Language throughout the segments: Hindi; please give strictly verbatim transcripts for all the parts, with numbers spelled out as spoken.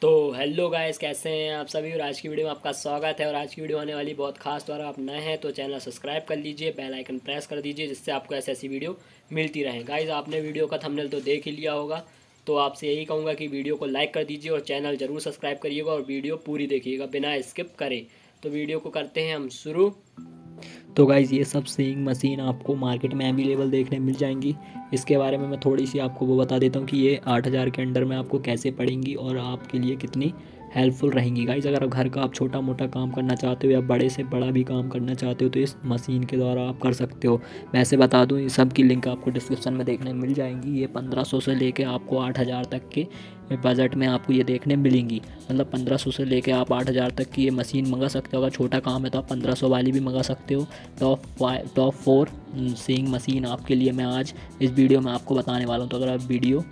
तो हेलो गाइस, कैसे हैं आप सभी। और आज की वीडियो में आपका स्वागत है। और आज की वीडियो आने वाली बहुत खास। तो अगर आप नए हैं तो चैनल सब्सक्राइब कर लीजिए, बेल आइकन प्रेस कर दीजिए, जिससे आपको ऐसी ऐसी वीडियो मिलती रहे। गाइस, आपने वीडियो का थंबनेल तो देख ही लिया होगा, तो आपसे यही कहूँगा कि वीडियो को लाइक कर दीजिए और चैनल ज़रूर सब्सक्राइब करिएगा और वीडियो पूरी देखिएगा बिना स्किप करे। तो वीडियो को करते हैं हम शुरू। तो गाइज़, ये सब सेइंग मशीन आपको मार्केट में अवेलेबल देखने मिल जाएंगी। इसके बारे में मैं थोड़ी सी आपको वो बता देता हूँ कि ये आठ हज़ार के अंडर में आपको कैसे पड़ेंगी और आपके लिए कितनी हेल्पफुल रहेंगी। गाइज़, अगर आप घर का आप छोटा मोटा काम करना चाहते हो या बड़े से बड़ा भी काम करना चाहते हो तो इस मशीन के द्वारा आप कर सकते हो। वैसे बता दूँ, ये सब की लिंक आपको डिस्क्रिप्शन में देखने मिल जाएंगी। ये पंद्रह सौ से लेके आपको आठ हज़ार तक के बजट में आपको ये देखने मिलेंगी। मतलब पंद्रह सौ से लेके आप आठ हज़ार तक की ये मशीन मंगा सकते हो। अगर छोटा काम है तो आप पंद्रह सौ वाली भी मंगा सकते हो। Top five top four sewing machine आपके लिए मैं आज इस वीडियो में आपको बताने वाला हूँ। तो अगर आप वीडियो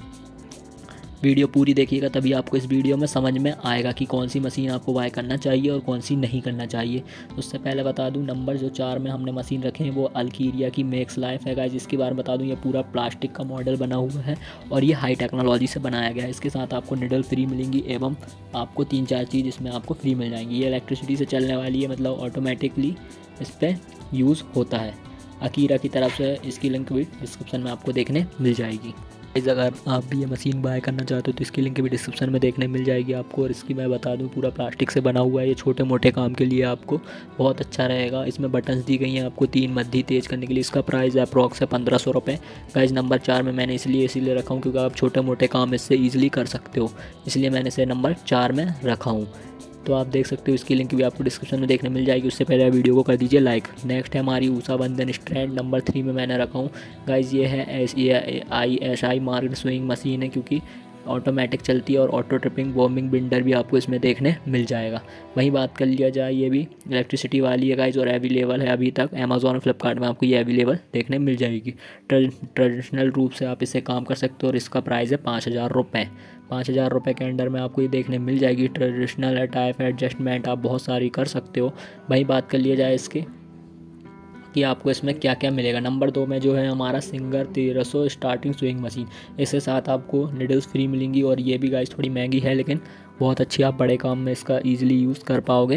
वीडियो पूरी देखिएगा तभी आपको इस वीडियो में समझ में आएगा कि कौन सी मशीन आपको बाय करना चाहिए और कौन सी नहीं करना चाहिए। उससे पहले बता दूं, नंबर जो चार में हमने मशीन रखे हैं वो अल्कीरिया की मैक्स लाइफ है। गाइस, इसके बारे में बता दूं, ये पूरा प्लास्टिक का मॉडल बना हुआ है और ये हाई टेक्नोलॉजी से बनाया गया है। इसके साथ आपको निडल फ्री मिलेंगी एवं आपको तीन चार चीज़ इसमें आपको फ्री मिल जाएंगी। ये इलेक्ट्रिसिटी से चलने वाली है, मतलब ऑटोमेटिकली इस पर यूज़ होता है। अकीरा की तरफ से इसकी लिंक भी डिस्क्रिप्शन में आपको देखने मिल जाएगी। अगर आप भी ये मशीन बाय करना चाहते हो तो इसकी लिंक भी डिस्क्रिप्शन में देखने मिल जाएगी आपको। और इसकी मैं बता दूं, पूरा प्लास्टिक से बना हुआ है। ये छोटे मोटे काम के लिए आपको बहुत अच्छा रहेगा। इसमें बटन्स दी गई हैं आपको तीन मध्य तेज करने के लिए। इसका प्राइस अप्रॉक्स है पंद्रह सौ रुपये। गाइस, नंबर चार में मैंने इसलिए इसीलिए रखा हूँ क्योंकि आप छोटे मोटे काम इससे ईजिली कर सकते हो, इसलिए मैंने इसे नंबर चार में रखा हूँ। तो आप देख सकते हो, इसकी लिंक भी आपको डिस्क्रिप्शन में देखने मिल जाएगी। उससे पहले वीडियो को कर दीजिए लाइक। नेक्स्ट है हमारी ऊषा बंधन स्ट्रैंड, नंबर थ्री में मैंने रखा हूँ। गाइज, ये है S I S I marked swing machine है, क्योंकि ऑटोमेटिक चलती है और ऑटो ट्रिपिंग वॉर्मिंग बिंडर भी आपको इसमें देखने मिल जाएगा। वहीं बात कर लिया जाए, ये भी इलेक्ट्रिसिटी वाली है गाइज और अवेलेबल है अभी तक अमेज़ॉन और फ्लिपकार्ट में आपको ये अवेलेबल देखने मिल जाएगी। ट्रेडिशनल रूप से आप इससे काम कर सकते हो और इसका प्राइस है पाँच हज़ार रुपये। पाँच हज़ार रुपये के अंडर में आपको ये देखने मिल जाएगी। ट्रेडिशनल है, टाइप एडजस्टमेंट आप बहुत सारी कर सकते हो। वहीं बात कर लिया जाए इसके कि आपको इसमें क्या क्या मिलेगा। नंबर दो में जो है हमारा सिंगर तेरह सौ स्टार्टिंग स्विंग मशीन, इसके साथ आपको निडल्स फ्री मिलेंगी। और ये भी गाइस थोड़ी महंगी है, लेकिन बहुत अच्छी, आप बड़े काम में इसका ईजिली यूज़ कर पाओगे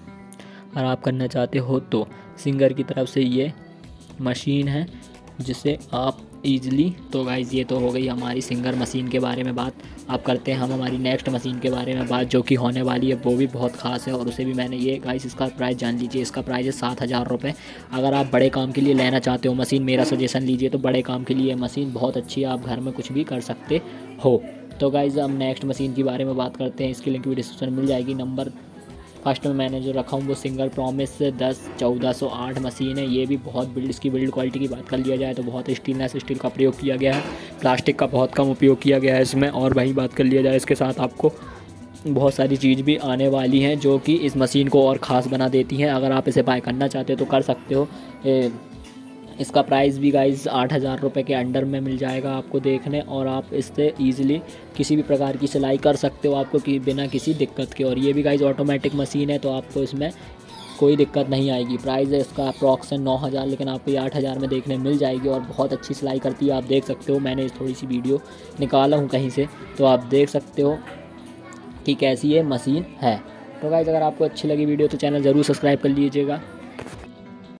अगर आप करना चाहते हो तो। सिंगर की तरफ से ये मशीन है जिसे आप ईजिली। तो गाइस, ये तो हो गई हमारी सिंगर मशीन के बारे में बात। आप करते हैं हम हमारी नेक्स्ट मशीन के बारे में बात, जो कि होने वाली है, वो भी बहुत ख़ास है और उसे भी मैंने ये गाइस इसका प्राइस जान लीजिए। इसका प्राइस है सात हज़ार रुपये। अगर आप बड़े काम के लिए लेना चाहते हो मशीन, मेरा सजेशन लीजिए तो बड़े काम के लिए मशीन बहुत अच्छी है, आप घर में कुछ भी कर सकते हो। तो गाइस, हम नेक्स्ट मशीन के बारे में बात करते हैं। इसकी लिंक भी डिस्क्रिप्शन मिल जाएगी। नंबर फर्स्ट में मैंने जो रखा हूँ वो सिंगर प्रॉमिस दस चौदह सौ आठ मशीन है। ये भी बहुत बिल्ड इसकी बिल्ड क्वालिटी की बात कर लिया जाए तो बहुत स्टीलनेस स्टील का प्रयोग किया गया है, प्लास्टिक का बहुत कम उपयोग किया गया है इसमें। और वहीं बात कर लिया जाए, इसके साथ आपको बहुत सारी चीज़ भी आने वाली हैं जो कि इस मशीन को और ख़ास बना देती हैं। अगर आप इसे बाय करना चाहते हो तो कर सकते हो। ए, इसका प्राइस भी गाइस आठ हज़ार रुपये के अंडर में मिल जाएगा आपको देखने, और आप इससे ईज़िली किसी भी प्रकार की सिलाई कर सकते हो आपको कि बिना किसी दिक्कत के। और ये भी गाइस ऑटोमेटिक मशीन है तो आपको इसमें कोई दिक्कत नहीं आएगी। प्राइस है इसका अप्रॉक्स नौ हज़ार, लेकिन आपको ये आठ हज़ार में देखने मिल जाएगी और बहुत अच्छी सिलाई करती है। आप देख सकते हो, मैंने थोड़ी सी वीडियो निकाला हूँ कहीं से, तो आप देख सकते हो कि कैसी ये मशीन है। तो गाइस, अगर आपको अच्छी लगी वीडियो तो चैनल ज़रूर सब्सक्राइब कर लीजिएगा।